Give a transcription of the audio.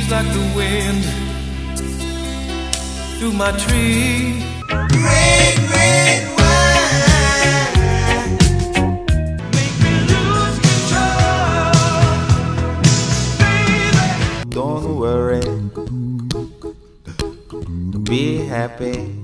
breeze like the wind through my tree. Red, red wine, Make me lose control, baby. Don't worry, be happy.